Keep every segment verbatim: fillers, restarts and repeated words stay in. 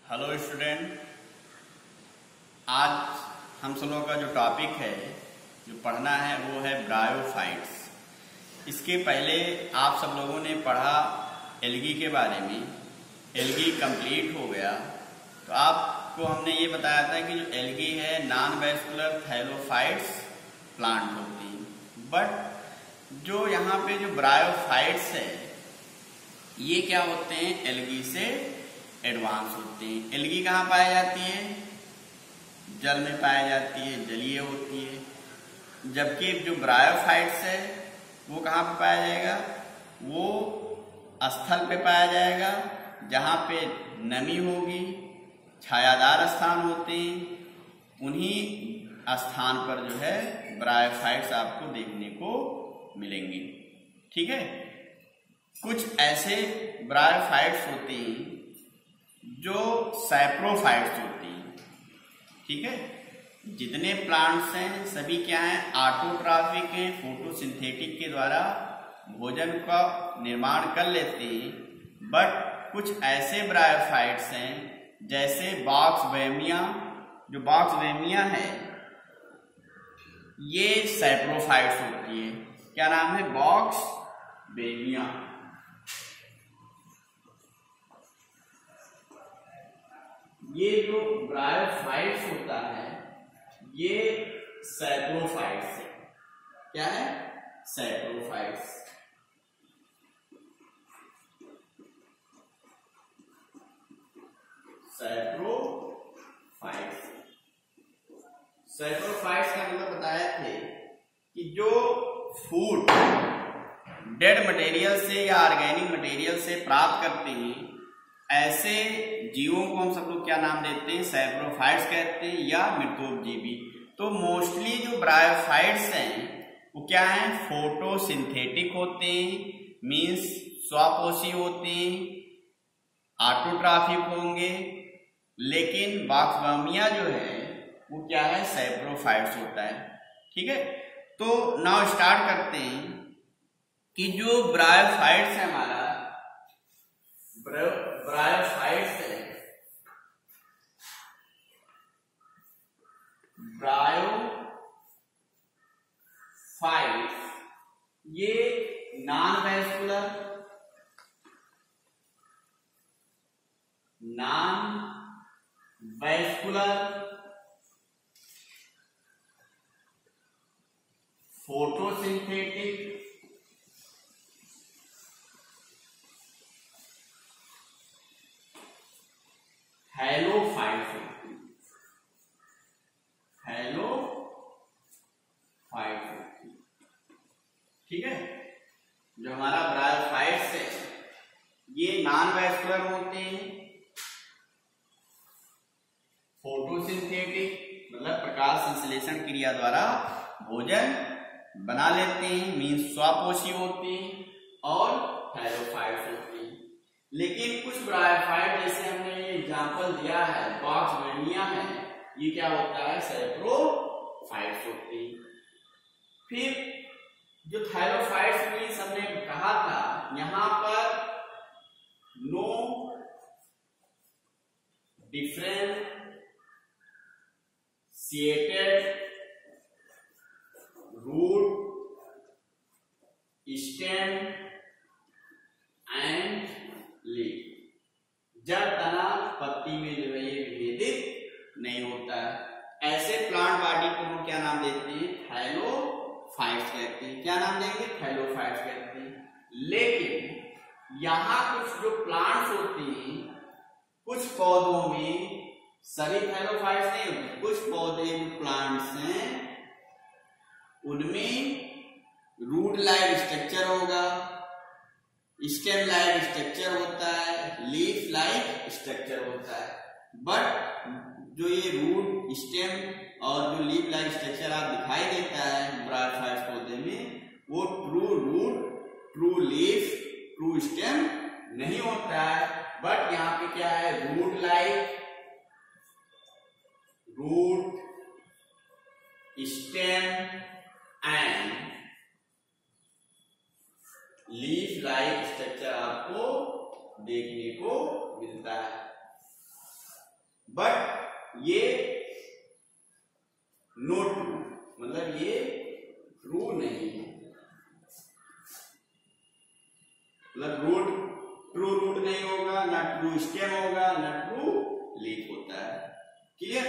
Hello student, आज हम सब लोगों का जो टॉपिक है जो पढ़ना है वो है ब्रायोफाइट्स। इसके पहले आप सब लोगों ने पढ़ा एल्गी के बारे में। एल्गी कंप्लीट हो गया तो आपको हमने ये बताया था कि जो एल्गी है नॉन वैस्कुलर थैलोफाइट्स प्लांट होती हैं। बट जो यहाँ पे जो ब्रायोफाइट्स है ये क्या होते हैं, एल्गी से एडवांस होते हैं। एल्गी कहाँ पाई जाती है? जल में पाई जाती है, जलीय होती है। जबकि जो ब्रायोफाइट्स है वो कहाँ पे पाया जाएगा? वो स्थल पे पाया जाएगा जहाँ पे नमी होगी, छायादार स्थान होते हैं। उन्हीं स्थान पर जो है ब्रायोफाइट्स आपको देखने को मिलेंगे। ठीक है, कुछ ऐसे ब्रायोफाइट्स होते हैं जो सैप्रोफाइट्स होती हैं। ठीक है, जितने प्लांट्स हैं सभी क्या हैं, ऑटोट्रॉफिक हैं, फोटोसिंथेटिक के द्वारा भोजन का निर्माण कर लेते हैं। बट कुछ ऐसे ब्रायोफाइट्स हैं जैसे बॉक्सबैमिया, जो बॉक्सबैमिया है ये सैप्रोफाइट्स होती है। क्या नाम है? बॉक्सबैमिया। ये जो ब्रायोफाइट्स होता है ये सैप्रोफाइट्स है। क्या है? सैप्रोफाइट्स। सैप्रोफाइट्स सैप्रोफाइट्स का मतलब बताए थे कि जो फूड डेड मटेरियल से या ऑर्गेनिक मटेरियल से प्राप्त करते हैं ऐसे जीवों को हम सब लोग क्या नाम देते हैं? सैप्रोफाइट्स कहते हैं या मृतोपजीवी। तो मोस्टली जो ब्रायोफाइट्स हैं वो क्या हैं? फोटोसिंथेटिक होते हैं, मींस स्वपोषी होते हैं, ऑटोट्रॉफिक होंगे। लेकिन बॉक्सबैमिया जो है वो क्या है? सैप्रोफाइट्स होता है। ठीक है, तो नाउ स्टार्ट करते हैं कि जो ब्रायोफाइट्स है हमारा ब्रायोफाइट्स है ब्रायोफाइट्स ये non vascular non vascular photosynthetic halophytes होती है। हैलोफाइट्स होती है। ठीक है, जो हमारा ब्रायोफाइट्स है ये नॉन वैस्कुलर होते हैं, फोटोसिंथेटिक मतलब प्रकाश संश्लेषण क्रिया द्वारा भोजन बना लेते हैं, मीन्स स्वपोषी होते हैं, और हैलोफाइट्स होते हैं। लेकिन कुछ ब्रायोफाइट जैसे हमने ये एग्जांपल दिया है बॉक्सबैमिया में, ये क्या होता है? सैप्रोफाइट्स होती है। फिर जो थैलोफाइट्स मीन्स हमने कहा था यहां पर no differentiated root stem and leaf. जड़ तना पत्ती में जो है ये विभेदित नहीं होता है। ऐसे प्लांट बॉडी को हम क्या नाम देते हैं? थैलोफाइट्स कहते हैं। क्या नाम देंगे? थैलोफाइट्स कहते हैं। लेकिन यहां कुछ जो प्लांट्स होते हैं, कुछ पौधों में सभी थैलोफाइट्स नहीं होते। कुछ पौधे प्लांट्स हैं उनमें रूट लाइक स्ट्रक्चर होगा, स्टेम लाइक स्ट्रक्चर होता है, लीफ लाइक स्ट्रक्चर होता है। बट जो ये रूट, स्टेम और जो लीफ लाइक स्ट्रक्चर आप दिखाई देता है ब्रायोफाइट्स पौधे में, वो true root, true leaf, true stem नहीं होता है। बट यहाँ पे क्या है? Root like, root, stem and leaf like structure आपको देखने को मिलता है। बट ये नोट ट्रू, मतलब ये ट्रू नहीं है, मतलब रूट ट्रू रूट नहीं होगा, ना ट्रू स्टेम होगा, ना ट्रू लीफ होता है। क्लियर?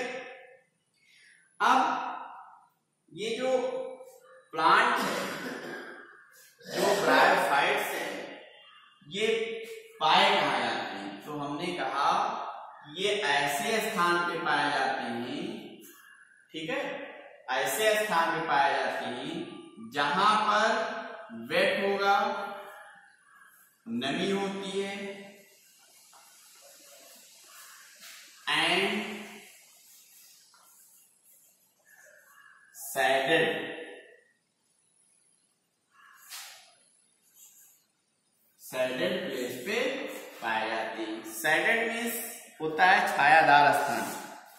अब ये जो प्लांट है, जो ब्रायोफाइट्स है, ये पाए कहाँ जाते हैं? तो हमने कहा ये ऐसे स्थान पे पाए जाते हैं, ठीक है, ऐसे स्थान पे पाए जाते हैं जहां पर वेट होगा, नमी होती है, एंड सैडेड सैडेड प्लेस पे पाए जाते हैं। सैडेड मीन्स होता है छायादार स्थान।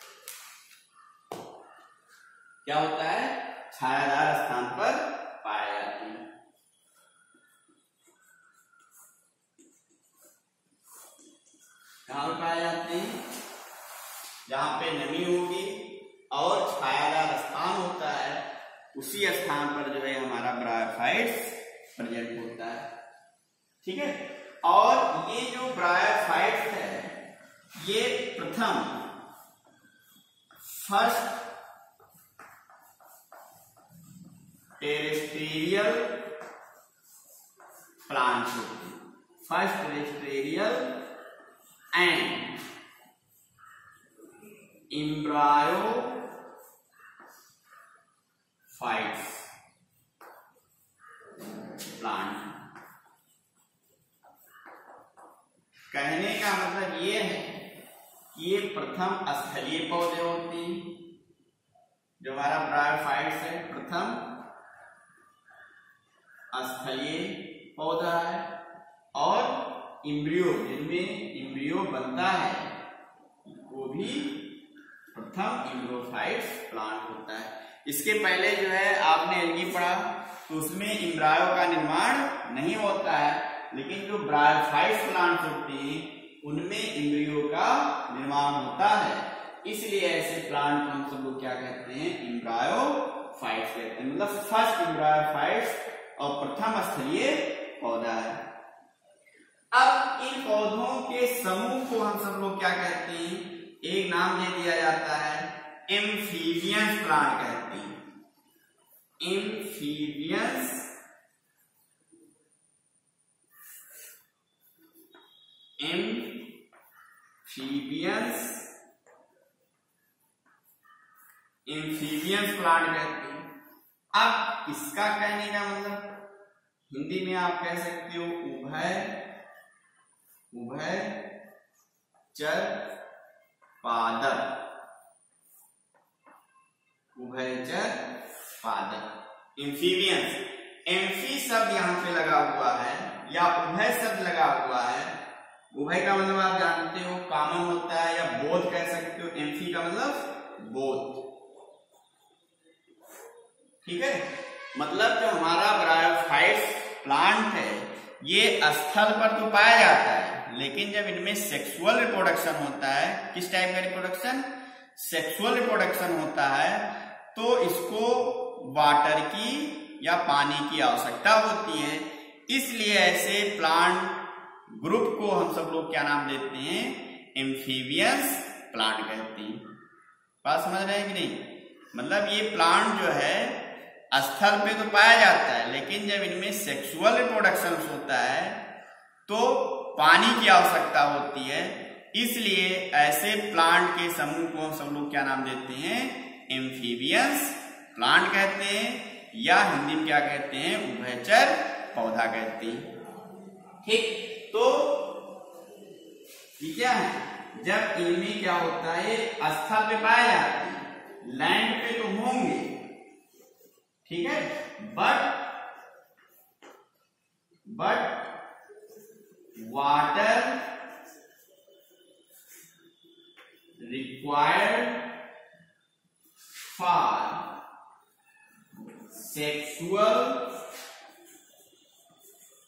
क्या होता है? छायादार स्थान पर पाए जाते हैं। कहां पर पाए जाते हैं? जहां पे नमी होगी और छायादार स्थान होता है, उसी स्थान पर जो है हमारा ब्रायोफाइट्स प्रेजेंट होता है। ठीक है? और ये जो ब्रायोफाइट्स है, ये प्रथम फर्स्ट टेरेस्ट्रियल प्लांट होते हैं। First terrestrial and embryophytes plant. कहने का मतलब ये है कि ये प्रथम स्थलीय पौधे होते हैं। जो हमारा ब्रायोफाइट्स है, प्रथम स्थलीय पौधा है, और इम्ब्रियो, जिनमें इम्ब्रियो बनता है, वो भी प्रथम इम्ब्रोफाइट्स प्लांट होता है। इसके पहले जो है आपने एल्गी पढ़ा, तो उसमें इम्ब्रायो का निर्माण नहीं होता है, लेकिन जो ब्रायोफाइट्स प्लांट होते हैं उनमें इम्ब्रियो का निर्माण होता है। इसलिए ऐसे प्लांट को हम सब लोग क्या कहते हैं? इम्ब्रायोफाइट्स कहते हैं। मतलब फर्स्ट इम्ब्रायोफाइट्स और प्रथम स्थलीय पौधा है। अब इन पौधों के समूह को हम सब लोग क्या कहते हैं? एक नाम दे दिया जाता है, एम्फीबियंस प्लांट कहते हैं। एम्फीबियंस एम्फीबियंस एम्फीबियंस प्लांट कहते हैं। अब इसका कहने का मतलब हिंदी में आप कह सकते हो उभय उभय चर पादप। उभयचर पादप एम्फीबियंस। एम्फी शब्द यहां पे लगा हुआ है या उभय शब्द लगा हुआ है। उभय का मतलब आप जानते हो कॉमन होता है, या बोथ कह सकते हो। एम्फी का मतलब बोथ। ठीक है? मतलब जो हमारा ब्रायोफाइट्स प्लांट है, ये स्थल पर तो पाया जाता है, लेकिन जब इनमें सेक्सुअल रिप्रोडक्शन होता है, किस टाइप का रिप्रोडक्शन? सेक्सुअल रिप्रोडक्शन होता है, तो इसको वाटर की या पानी की आवश्यकता होती है। इसलिए ऐसे प्लांट ग्रुप को हम सब लोग क्या नाम देते हैं? एम्फीबियंस प्लांट कहते हैं। बात समझ रहे हैं कि नहीं? मतलब ये प्लांट जो है स्थल पे तो पाया जाता है, लेकिन जब इनमें सेक्सुअल रिप्रोडक्शन होता है तो पानी की आवश्यकता होती है। इसलिए ऐसे प्लांट के समूह को हम सब लोग क्या नाम देते हैं? एम्फीबियंस प्लांट कहते हैं, या हिंदी में क्या कहते हैं? उभयचर पौधा कहते हैं। ठीक? तो ये क्या है? जब इनमें क्या होता है, स्थल पे पाए जाते हैं, लैंड पे तो होंगे, ठीक है, but but water required for sexual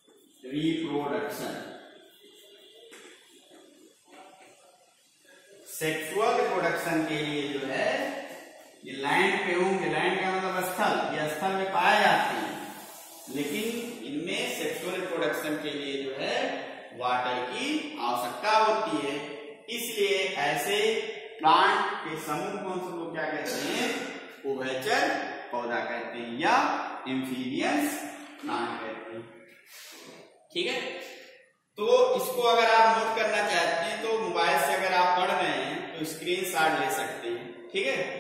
reproduction sexual reproduction के लिए जो है ये लैंड पे होंगे, लैंड का मतलब स्थल, ये स्थल में पाए जाते हैं, लेकिन इनमें सेक्सुअल रिप्रोडक्शन के लिए जो है वाटर की आवश्यकता होती है। इसलिए ऐसे प्लांट के समूह को हम लोग क्या कहते हैं, उभयचर पौधा कहते हैं या एम्फीबियंस प्लांट कहते हैं। ठीक है, तो इसको अगर आप नोट करना चाहते हैं तो मोबाइल से अगर आप पढ़ रहे हैं तो स्क्रीनशॉट ले सकते हैं। ठीक है,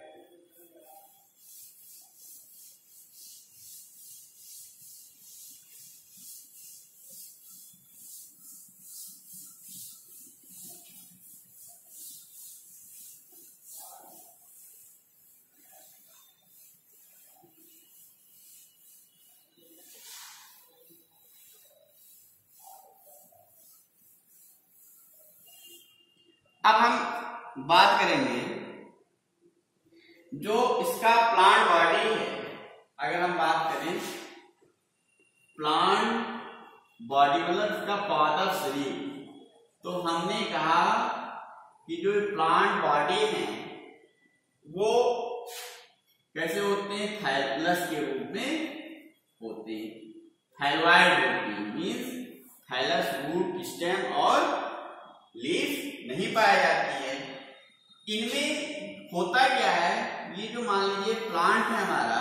अब हम बात करेंगे जो इसका प्लांट बॉडी है। अगर हम बात करें प्लांट बॉडी मतलब इसका पौधा शरीर, तो हमने कहा कि जो प्लांट बॉडी है वो कैसे होते हैं, थैलस के रूप में होते हैं, थैलॉइड होते हैं, मीन्स थैलस रूट स्टेम और लीफ नहीं पाई जाती है। इनमें होता क्या है, ये जो मान लीजिए प्लांट है हमारा,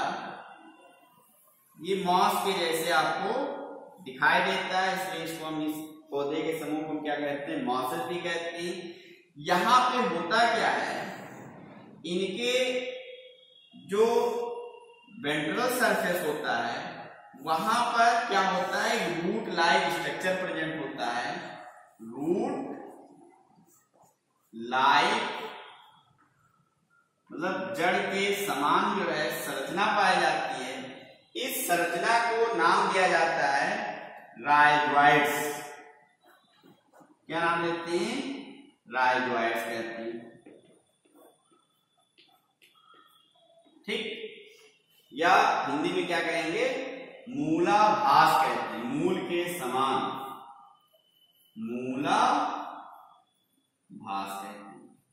ये मॉस के जैसे आपको दिखाई देता है, इसलिए इसको हम इस पौधे के समूह को क्या कहते हैं, मॉसेस भी कहते हैं। यहाँ पे होता क्या है, इनके जो वेंट्रल सरफेस होता है वहां पर क्या होता है, रूट लाइक स्ट्रक्चर प्रेजेंट होता है। रूट लाइक मतलब जड़ के समान जो है संरचना पाई जाती है। इस संरचना को नाम दिया जाता है राइजोइड्स। क्या नाम देते हैं, राइजोइड्स कहते हैं। ठीक, या हिंदी में क्या कहेंगे, मूलाभास कहते हैं, मूल के समान, मूलाभास कहते हैं।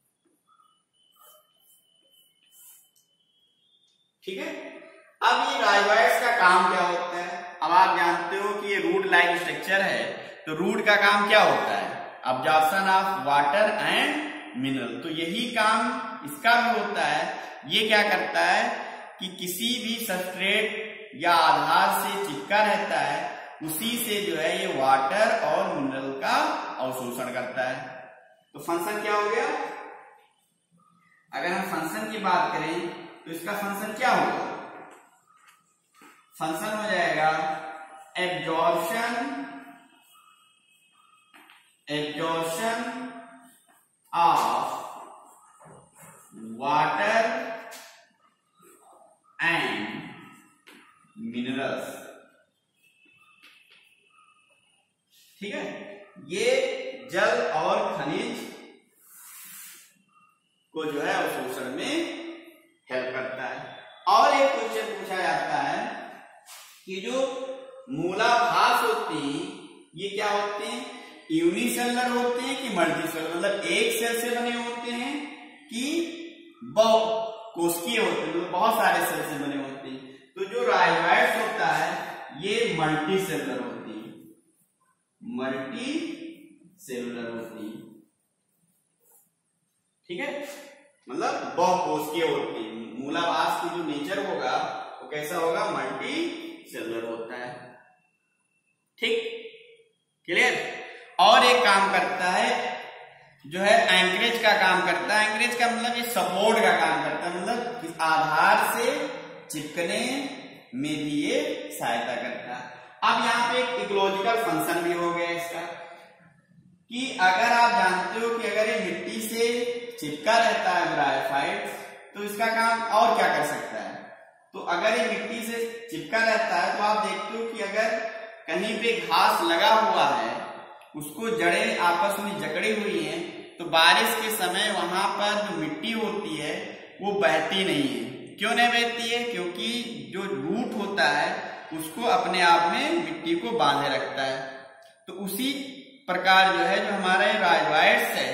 ठीक है, अब ये राइजोइड्स का काम क्या होता है। अब आप जानते हो कि ये रूट लाइक स्ट्रक्चर है, तो रूट का काम क्या होता है, absorption of water and mineral. तो यही काम इसका भी होता है। ये क्या करता है कि किसी भी सबस्ट्रेट या आधार से चिपका रहता है, उसी से जो है ये वाटर और मिनरल का अवशोषण करता है। तो फंक्शन क्या हो गया, अगर हम फंक्शन की बात करें तो इसका फंक्शन क्या होगा, फंक्शन हो जाएगा absorption absorption of water and minerals. ठीक है, ये जल और खनिज को जो है अवशोषण में हेल्प करता है। और एक क्वेश्चन पूछा जाता है कि जो मूलाभास होती हैं ये क्या होते हैं, यूनिसेलुलर होते हैं कि मल्टीसेलुलर, मतलब एक सेल से बने होते हैं कि बहुकोशिकीय होते हैं, मतलब बहुत सारे सेल से बने होते हैं। तो जो राइजोइड्स होता है ये मल्टी सेलुलर होती है, मल्टी सेलुलर होती है। ठीक है, मतलब बहुकोशिकीय होती है। मूलाभास की जो नेचर होगा वो कैसा होगा, मल्टी सेलुलर होता है। ठीक, क्लियर। और एक काम करता है जो है एंकरेज का काम करता है। एंकरेज का मतलब ये सपोर्ट का काम करता है, मतलब आधार से चिपकने में भी ये सहायता करता है। अब यहाँ पे एक इकोलॉजिकल फंक्शन भी हो गया इसका, कि अगर आप जानते हो कि अगर ये मिट्टी से चिपका रहता है ब्रायोफाइट्स, तो इसका काम और क्या कर सकता है। तो अगर ये मिट्टी से चिपका रहता है तो आप देखते हो कि अगर कहीं पे घास लगा हुआ है, उसको जड़ें आपस में जकड़ी हुई हैं, तो बारिश के समय वहां पर जो मिट्टी होती है वो बहती नहीं है। क्यों नहीं बहती है, क्योंकि जो रूट होता है उसको अपने आप में मिट्टी को बांधे रखता है। तो उसी प्रकार जो है जो हमारे राइजोइड्स है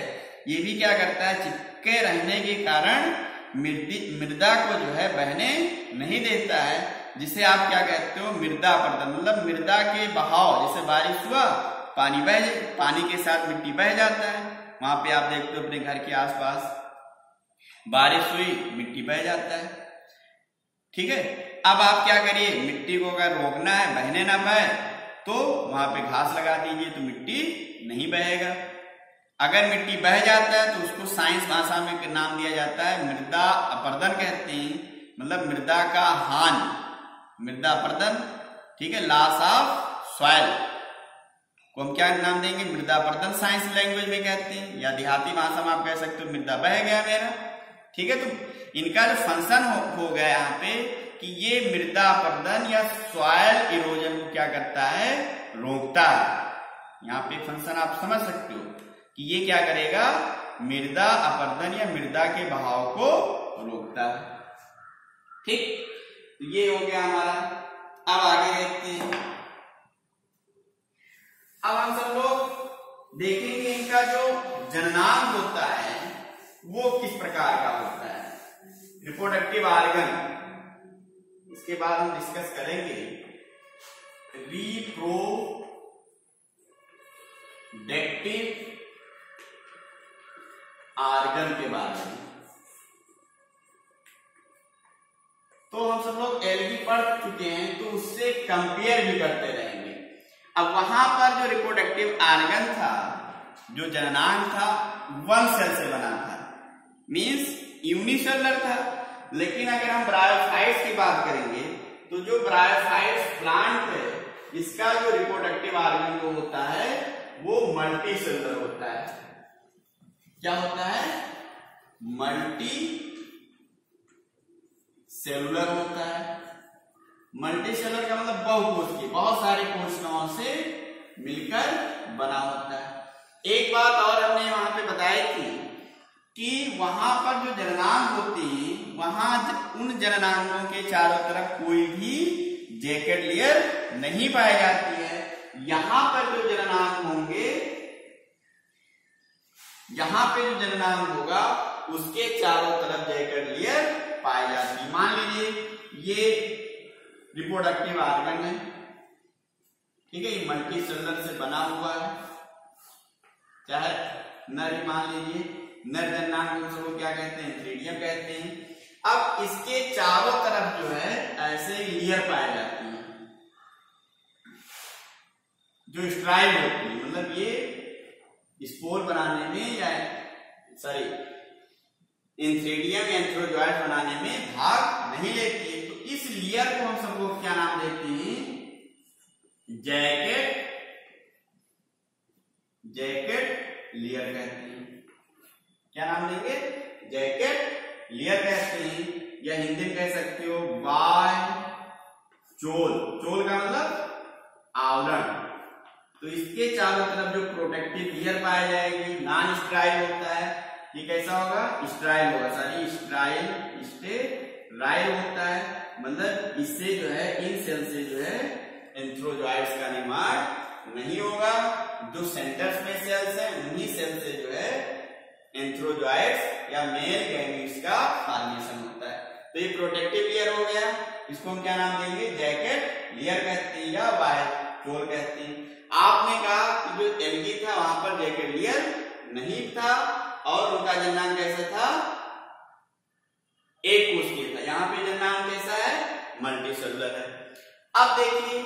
ये भी क्या करता है, चिपके रहने के कारण मृदा को जो है बहने नहीं देता है, जिसे आप क्या कहते हो, मृदा अपरदन। मतलब मृदा के बहाव, जैसे बारिश हुआ पानी बह पानी के साथ मिट्टी बह जाता है, वहां पे आप देखते हो अपने घर के आसपास बारिश हुई मिट्टी बह जाता है। ठीक है, अब आप क्या करिए, मिट्टी को अगर रोकना है बहने ना पाए तो वहां पे घास लगा दीजिए, तो मिट्टी नहीं बहेगा। अगर मिट्टी बह जाता है तो उसको साइंस भाषा में नाम दिया जाता है मृदा अपरदन कहते हैं, मतलब मृदा का हान, मृदा अपरदन। ठीक है, लॉस ऑफ सॉइल को हम क्या नाम देंगे, मृदा अपरदन साइंस लैंग्वेज में कहते हैं, या देहाती भाषा में आप कह सकते हो मृदा बह गया मेरा। ठीक है, तो इनका जो फंक्शन हो, हो गया यहाँ पे कि ये मृदा अपरदन या सॉइल इरोजन को क्या करता है, रोकता है। यहाँ पे फंक्शन आप समझ सकते हो कि ये क्या करेगा, मृदा अपरदन या मृदा के बहाव को रोकता है। ठीक, तो ये हो गया हमारा। अब आगे देखते हैं। अब हम सब लोग देखेंगे इनका जो जननांग होता है वो किस प्रकार का होता है, रिप्रोडक्टिव ऑर्गन। इसके बाद हम डिस्कस करेंगे रिप्रोडक्टिव ऑर्गन के बारे में। तो हम सब लोग एलगी पढ़ चुके हैं, तो उससे कंपेयर भी करते रहेंगे। अब वहां पर जो रिप्रोडक्टिव ऑर्गन था, जो जननांग था, वन सेल से बना था, मींस यूनिसेलुलर था। लेकिन अगर हम ब्रायोफाइट्स की बात करेंगे तो जो ब्रायोफाइट्स प्लांट है, इसका जो रिप्रोडक्टिव ऑर्गन जो होता है वो मल्टी सेलुलर होता है। क्या होता है, मल्टी सेलुलर होता है। मल्टी सेलुलर का मतलब बहुकोशिकीय, बहुत सारे कोशिकाओं से मिलकर बना होता है। एक बात और हमने वहां पे बताई थी कि वहां पर जो जननांग होती है, वहां उन जननांगों के चारों तरफ कोई भी जैकेट लेयर नहीं पाई जाती है। यहां पर जो जननांग होंगे, यहां पे जो जननांग होगा उसके चारों तरफ जैकेट लेयर पाई जाती है। मान लीजिए ये रिप्रोडक्टिव ऑर्गन है, ठीक है, ये मल्टी सेलुलर से बना हुआ है, चाहे नर मान लीजिए, नर जननांग को क्या कहते हैं, थ्रीडियम कहते हैं। अब इसके चारों तरफ जो है ऐसे लेयर पाए जाती हैं जो स्ट्राइल होती है, मतलब ये स्पोर बनाने में या सॉरी इंथ्रेडियम या एंथ्रोजॉइड बनाने में भाग नहीं लेती है। तो इस लेयर को हम सब लोग क्या नाम देते हैं, जैकेट जैकेट लेयर कहते हैं। क्या नाम देंगे, जैकेट लेयर कहते हैं, या हिंदी में कह सकते हो बाय चोल। चोल का मतलब आवरण। तो इसके चारों तरफ जो प्रोटेक्टिव लेयर पाई जाएगी, नॉन स्ट्राइल होता है। ये कैसा होगा, स्ट्राइल होगा, सॉरी स्ट्राइल स्टेराइल होता है। मतलब इससे जो है, इन सेल से जो है एंथ्रोजॉइड्स का निर्माण नहीं होगा। जो सेंटर्स में सेल्स है, उन्हीं सेल से जो है एंथ्रोजॉइड्स या मेल गैमीट्स का फॉर्मेशन होता है। तो ये प्रोटेक्टिव लेयर हो गया, इसको हम क्या नाम देंगे, जैकेट लेयर कहते हैं या बायोचोल कहते हैं। आपने कहा कि जो एल्गी था वहां पर जैकेट लेयर नहीं था और उनका जननांग कैसा था, एक कोशिकीय था। यहाँ पे जननांग कैसा है, मल्टी सेलुलर है। अब देखिए,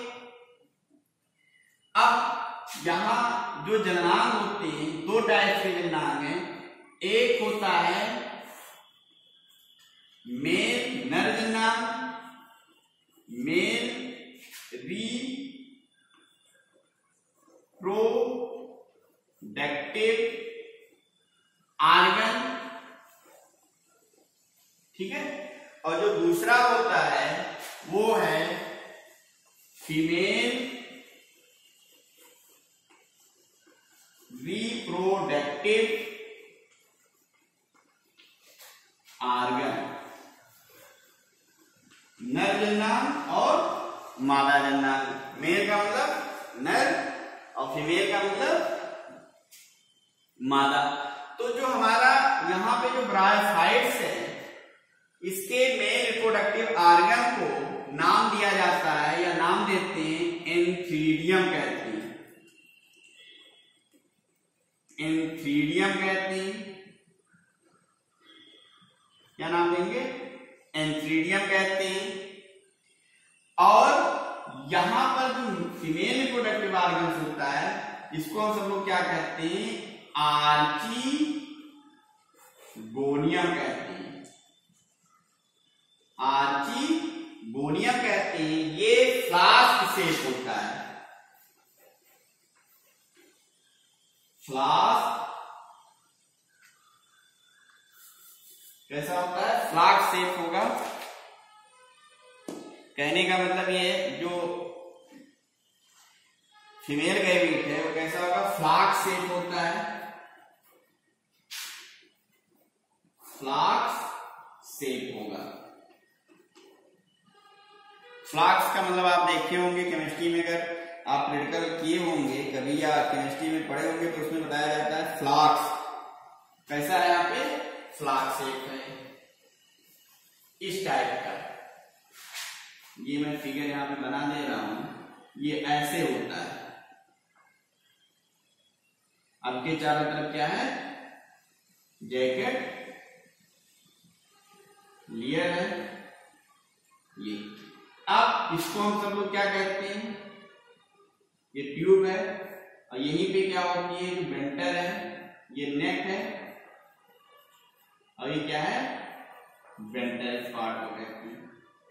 अब यहां जो जननांग होते हैं, दो टाइप के जननांग हैं। एक होता है मेल नर जननांग, मेल रिप्रोडक्टिव ऑर्गन, ठीक है। और जो दूसरा होता है वो है फीमेल रिप्रोडक्टिव ऑर्गन, नर जननांग और मादा जननांग। मेल का मतलब नर और फीमेल का मतलब मादा। तो जो हमारा यहाँ पे जो ब्रायोफाइट्स है, इसके मेल रिप्रोडक्टिव ऑर्गन को नाम दिया जाता है या नाम देते हैं एंथ्रीडियम कहते हैं। एंथ्रीडियम कहते हैं। क्या नाम देंगे? एंथ्रीडियम कहते हैं। और यहां पर जो फीमेल रिप्रोडक्टिव ऑर्गन होता है, इसको हम सब लोग क्या कहते हैं? आर्चिगोनियम कहते हैं। आर्चिगोनियम कहते हैं। ये फ्लास्क शेप होता है। फ्लास्क कैसा होता है? फ्लास्क शेप होगा। कहने का मतलब ये है, जो फीमेल गैमीट है वो कैसा होगा? फ्लास्क शेप होता है। फ्लास्क शेप होगा। फ्लास्क का मतलब आप देखे होंगे केमिस्ट्री में, अगर आप प्रैक्टिकल किए होंगे कभी या केमिस्ट्री में पढ़े होंगे तो उसमें बताया जाता है फ्लास्क कैसा है। यहाँ पे फ्लास्क शेप है, इस टाइप का। ये मैं फिगर यहाँ पे बना दे रहा हूं। ये ऐसे होता है। आपके चारों तरफ क्या है? जैकेट लेयर है ये। अब इसको हम सब लोग क्या कहते हैं? ये ट्यूब है, और यहीं पे क्या होती है? वेंटर है, ये नेक है, और ये क्या है? वेंट्रल पार्ट को कहते हैं।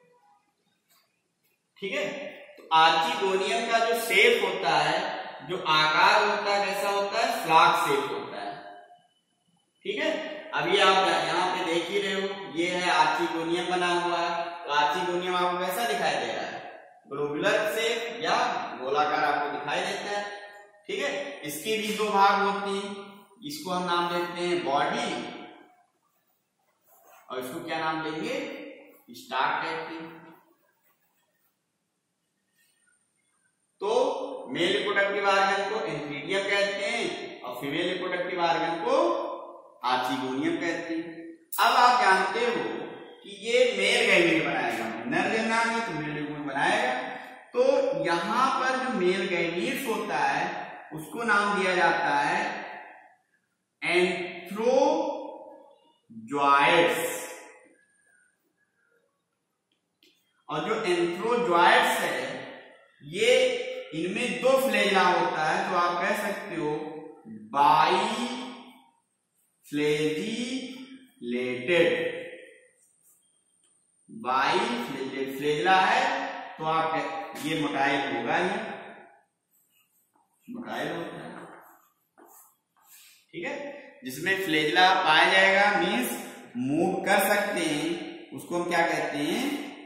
ठीक है। तो आर्चिगोनियम का जो शेप होता है, जो आकार होता है, कैसा होता है? फ्लास्क शेप होता है। ठीक है। अभी आप यहाँ पे देख ही रहे हो, ये है आर्चिगोनियम बना हुआ है। तो आर्चिगोनियम आपको कैसा दिखाई दे रहा है? ग्लोबुलर शेप या गोलाकार आपको दिखाई देता है। ठीक है। इसके भी दो भाग होते हैं। इसको हम नाम देते हैं बॉडी, और इसको क्या नाम देंगे? स्टार्ट कहते हैं। तो मेल रिप्रोडक्टिव ऑर्गन को एंथ्रीडियम कहते हैं, और फीमेल रिप्रोडक्टिव ऑर्गन को आर्चिगोनियम कहते हैं। अब आप जानते हो कि ये मेल गैमीट बनाएगा, नर लेना है तो मेल गैमीट बनाएगा। तो यहां पर जो मेल गैमीट होता है उसको नाम दिया जाता है एंथ्रोजॉइड्स। और जो एंथ्रोजॉइड्स है, ये इनमें दो फ्लैजिला होता है, तो आप कह सकते हो biflagellated. Biflagellated flagella है, तो आप ये मोटाइल होगा ही, मोटाइल होता है। ठीक है। जिसमें फ्लैजिला पाया जाएगा, मीन्स मूव कर सकते हैं, उसको हम क्या कहते हैं?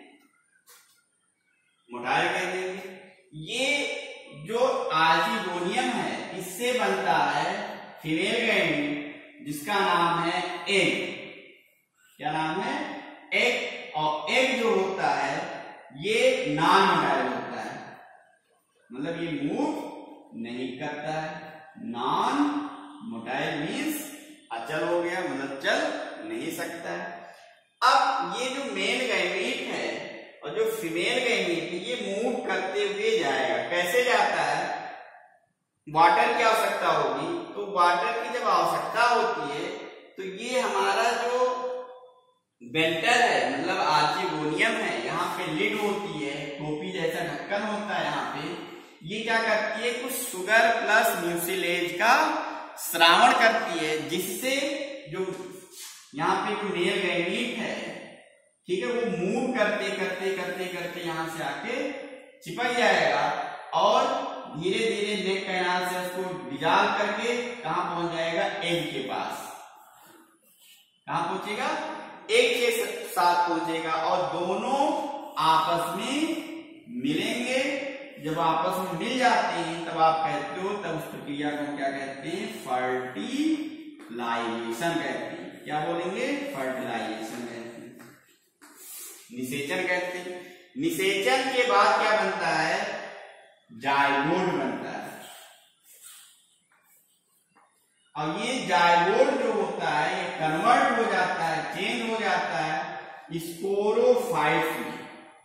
मोटाइल कहते हैं। ये जो आर्चिगोनियम है, इससे बनता है फीमेल गैमीट, जिसका नाम है एग। क्या नाम है? एग। और एग जो होता है ये नॉन मोटाइल होता है, मतलब ये मूव नहीं करता है। नॉन मोटाइल मीन्स अचल हो गया, मतलब चल नहीं सकता है। अब ये जो मेल गैमीट है और जो फीमेल गैमीट है, ये मूव करते हुए जाएगा। कैसे जाता है? वाटर की आवश्यकता होगी, तो वाटर की जब आवश्यकता होती है तो ये हमारा जो वेंटर है, मतलब आर्चिगोनियम है, यहाँ पे लिड होती है, टोपी जैसा ढक्कन होता है यहाँ पे। ये क्या करती है? कुछ शुगर प्लस म्यूसिलेज का श्रावण करती है, जिससे जो यहाँ पे जो मेल गैमीट है, ठीक है, वो मूव करते करते करते करते यहाँ से आके चिपक जाएगा, और धीरे धीरे नेक कैनाल से उसको डिजॉल्व करके कहां पहुंच जाएगा? एग के पास। कहां पहुंचेगा? एग के साथ पहुंचेगा, और दोनों आपस में मिलेंगे। जब आपस में मिल जाते हैं तब आप कहते हो, तब उस प्रक्रिया को क्या कहते हैं? फर्टिलाइजेशन कहते हैं। क्या बोलेंगे? फर्टिलाइजेशन कहते हैं, निषेचन कहते हैं। निषेचन के बाद क्या बनता है? जाइगोट बनता है। और ये जाइगोट जो चेंज हो जाता है स्पोरोफाइट्स में।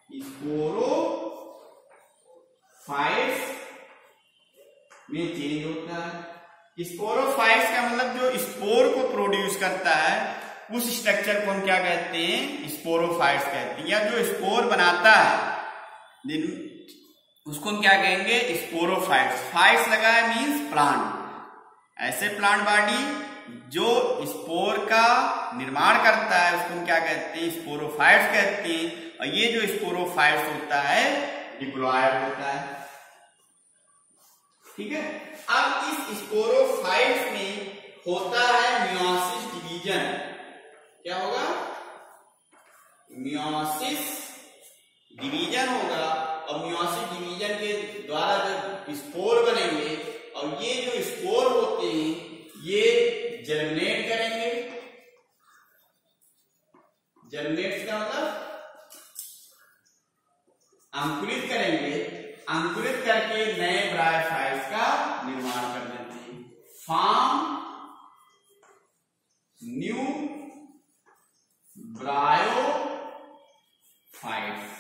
स्पोरोफाइट्स में चेंज होता है। स्पोरोफाइट्स का मतलब जो स्पोर को प्रोड्यूस करता है उस स्ट्रक्चर को हम क्या कहते हैं, स्पोरोफाइट्स कहते हैं। या जो स्पोर बनाता है उसको हम क्या कहेंगे, स्पोरोफाइट्स। फाइट्स लगा है मींस प्लांट, ऐसे प्लांट बॉडी जो स्पोर का निर्माण करता है उसको हम क्या कहते हैं, स्पोरोफाइट्स कहते हैं। और ये जो स्पोरोफाइट्स होता है डिप्लॉयड होता है। ठीक है। अब इस स्पोरोफाइट्स में होता है मियोसिस डिवीजन। क्या होगा, मियोसिस डिवीजन होगा। और मियोसिस डिवीजन के द्वारा जब स्पोर बनेंगे और ये जो स्पोर होते हैं ये जर्मिनेट करेंगे। जर्मिनेट का मतलब अंकुरित करेंगे। अंकुरित करके नए ब्रायोफाइट्स का निर्माण कर देते हैं। Form new bryophytes.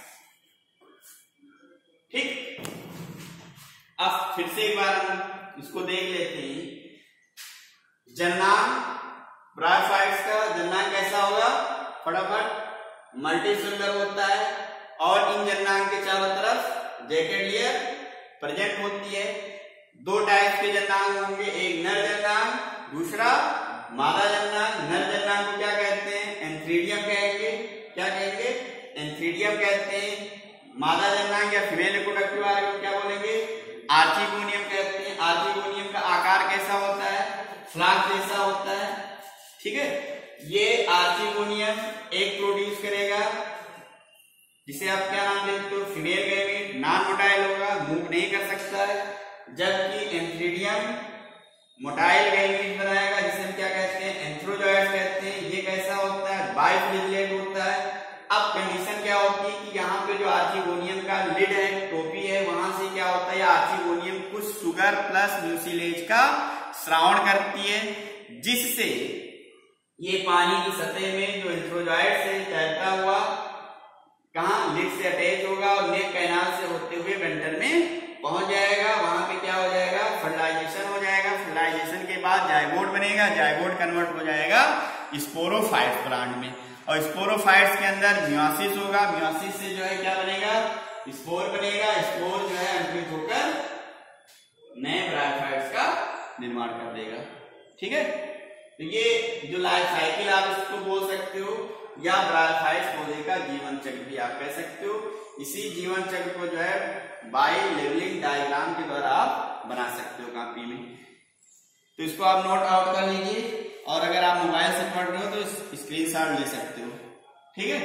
ठीक। अब फिर से एक बार हम इसको देख लेते हैं। जननांग ब्रायोफाइट्स का जननांग कैसा होगा, फटाफट मल्टीसेलुलर होता है और इन जननांग के चारों तरफ जैकेट लेयर प्रेजेंट होती है। दो टाइप के जननांग होंगे, एक नर जननांग, दूसरा मादा जननांग। नर जननांग को क्या कहते हैं, एंथ्रीडियम कहेंगे। क्या कहेंगे, एंथ्रीडियम कहते हैं। मादा जननांग या फीमेल रिप्रोडक्टिव ऑर्गन क्या बोलेंगे, आर्चिगोनियम कहते हैं। आर्चिगोनियम का आकार कैसा होता है, फ्लास्क जैसा होता है। ठीक है। ये आर्चिगोनियम एक प्रोड्यूस करेगा जिसे आप क्या नाम देते हो, फीमेल गैमीट, नॉन मोटाइल होगा, मूव नहीं कर सकता है। जबकि एंथ्रीडियम मोटाइल गैमीट बनाएगा जिसे हम क्या कहते हैं, एंथ्रोजॉइड्स कहते हैं। ये कैसा होता है, बाइफ्लेजिलेट होता है। अब कंडीशन क्या होती है कि यहाँ पे जो आर्चिगोनियम का लिड है, टोपी है, वहां से क्या होता है, आर्चिगोनियम कुछ शुगर प्लस म्यूसिलेज का श्रावण करती है, जिससे ये पानी की सतह में जो एंथ्रोजॉइड से तैरता हुआ कहाँ लिड से अटैच होगा और नेक कैनाल से होते हुए वेंटर में पहुंच जाएगा। वहां पे क्या हो जाएगा, फर्टिलाइजेशन हो जाएगा। फर्टिलाइजेशन के बाद जायगोट बनेगा, जायगोट कन्वर्ट हो जाएगा स्पोरोफाइट्स प्लांट में। और स्पोरोफाइट्स के अंदर मियोसिस होगा। मियोसिस से जो है क्या बनेगा, स्पोर बनेगा। स्पोर जो है अंकुरित होकर नए ब्रायोफाइट्स का निर्माण कर देगा। ठीक है। तो ये जो लाइफ साइकिल आप इसको बोल सकते हो या ब्रायोफाइट्स पौधे का जीवन चक्र भी आप कह सकते हो। इसी जीवन चक्र को जो है बाई लेवलिंग डायग्राम के द्वारा आप बना सकते हो कॉपी में। तो इसको आप नोट आउट कर लीजिए और अगर आप मोबाइल से पढ़ रहे हो तो स्क्रीनशॉट ले सकते हो। ठीक है।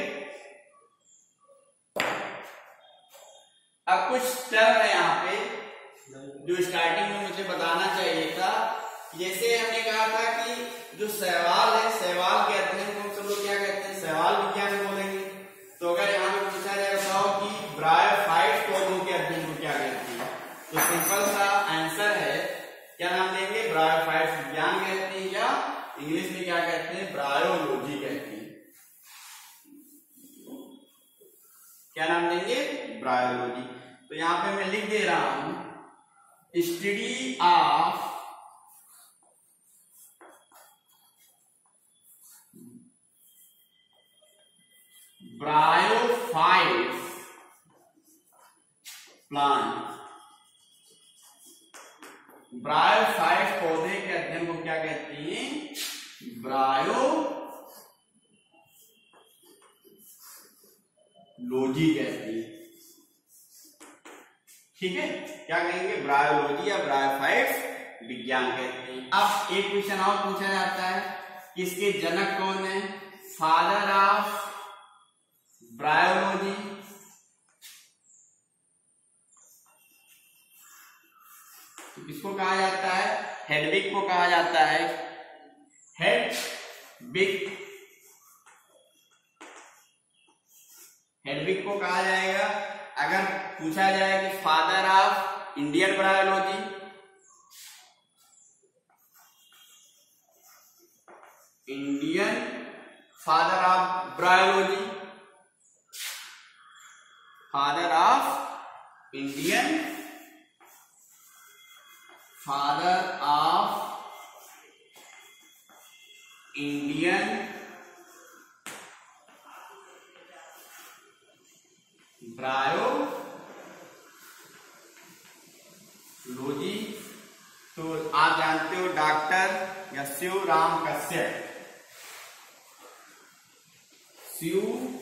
अब कुछ टर्म है यहाँ पे जो स्टार्टिंग में मुझे बताना चाहिए था। जैसे हमने कहा था कि जो शैवाल है, शैवाल के अध्ययन को हम सब लोग क्या कहते हैं, शैवाल विज्ञान बोलेंगे। तो अगर यहाँ पे पूछा जाए बताओ कि ब्रायोफाइट्स पौधों के अध्ययन को क्या कहते हैं, तो सिंपल सा आंसर है, क्या नाम देंगे, ब्रायोफाइट्स विज्ञान कहते हैं या इंग्लिश में क्या कहते हैं, ब्रायोलॉजी कहते हैं। क्या नाम देंगे, ब्रायोलॉजी। तो यहाँ पे मैं लिख दे रहा हूं study of bryophytes plant. Bryophytes पौधे के अध्ययन को क्या कहते हैं, ब्रायोलॉजी कहते हैं। ठीक है। क्या कहेंगे, ब्रायोलॉजी या ब्रायोफाइट्स विज्ञान कहते हैं। अब एक क्वेश्चन और पूछा जाता है कि इसके जनक कौन है, फादर ऑफ ब्रायोलॉजी। तो किसको कहा जाता है, हेडविग को कहा जाता है। हेडविग हेडविग को कहा जाएगा। अगर पूछा जाए कि father of Indian bryology, Indian father of bryology, father of Indian, father of Indian bryology. तो आप जानते हो डॉक्टर या शिवराम कश्यप, शिवराम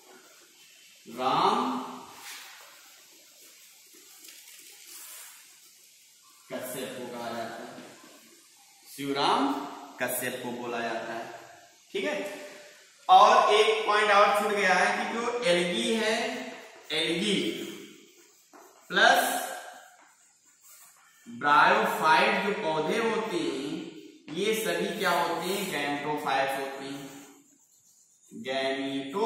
कश्यप को कहा जाता है, शिवराम कश्यप को बोला जाता है। ठीक है। और एक पॉइंट और छूट गया है कि जो एल्गी है, एल्गी प्लस ब्रायोफाइट जो पौधे होते हैं ये सभी क्या होते हैं, गैमेटोफाइट्स होते हैं, गैमेटोफाइट्स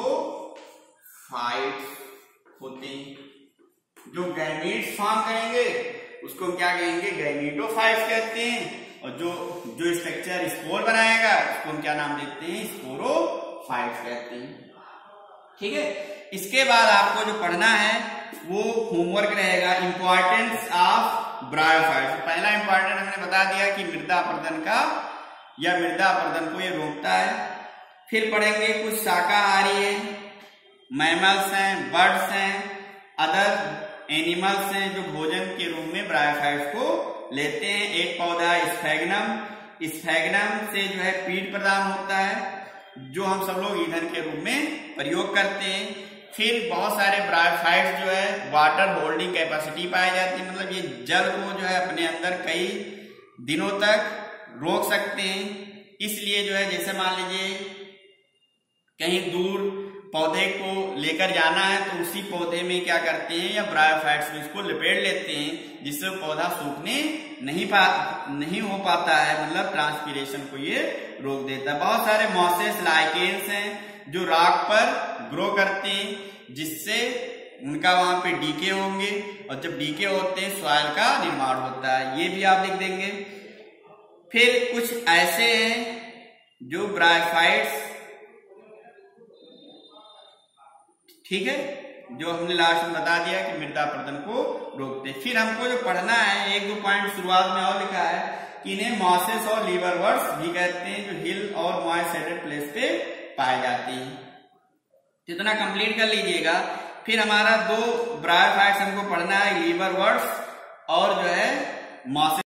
होते हैं। जो गैमेट्स फॉर्म करेंगे उसको हम क्या कहेंगे, गैमेटोफाइट्स कहते हैं। और जो जो स्ट्रक्चर स्पोर बनाएगा उसको हम क्या नाम देते हैं, स्पोरोफाइट्स कहते हैं। ठीक है। इसके बाद आपको जो पढ़ना है वो होमवर्क रहेगा, इंपॉर्टेंस ऑफ ब्रायोफाइट्स। पहला इंपॉर्टेंट हमने बता दिया कि मृदा अपरदन का या मृदा अपरदन को ये रोकता है। फिर पढ़ेंगे कुछ शाकाहारी है, मैमल्स हैं, बर्ड्स हैं, अदर एनिमल्स हैं जो भोजन के रूप में ब्रायोफाइट्स को लेते हैं। एक पौधा स्फैग्नम, स्फैग्नम से जो है पीट प्रदान होता है जो हम सब लोग ईंधन के रूप में प्रयोग करते हैं। फिर बहुत सारे ब्रायोफाइट्स जो है वाटर होल्डिंग कैपेसिटी पाई जाती है, मतलब ये जल को जो है अपने अंदर कई दिनों तक रोक सकते हैं। इसलिए जो है जैसे मान लीजिए कहीं दूर पौधे को लेकर जाना है तो उसी पौधे में क्या करते हैं या ब्रायोफाइट्स में इसको लपेट लेते हैं जिससे पौधा सूखने नहीं पा नहीं हो पाता है, मतलब ट्रांसपीरेशन को ये रोक देता है। बहुत सारे मॉसेस, लाइकेन्स हैं जो रॉक पर ग्रो करते हैं जिससे उनका वहां पे डीके होंगे और जब डीके होते हैं सॉइल का निर्माण होता है, ये भी आप लिख देंगे। फिर कुछ ऐसे हैं जो ब्रायोफाइट्स, ठीक है, जो हमने लास्ट में बता दिया कि मृदा अपरदन को रोकते। फिर हमको जो पढ़ना है एक दो पॉइंट शुरुआत में और लिखा है कि इन्हें मॉसेस और लीवरवर्ट्स भी कहते हैं जो हिल और मॉइस्चराइज्ड प्लेस पे पाए जाते हैं। इतना कंप्लीट कर लीजिएगा। फिर हमारा दो ब्रायोफाइट्स हमको पढ़ना है, लीवरवर्ट्स और जो है मॉसेस।